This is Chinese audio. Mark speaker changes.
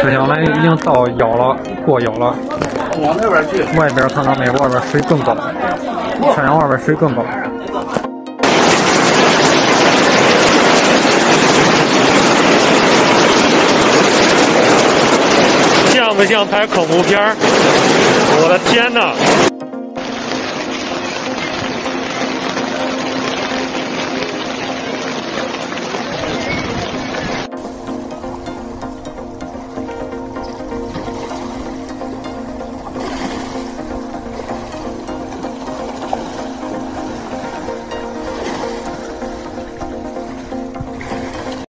Speaker 1: 吃下来已经到腰了，过腰了。
Speaker 2: 往那边去。
Speaker 1: 外边看到没？外边水更高，山上外边水更高。
Speaker 3: 像不像拍恐怖片儿？我的天哪！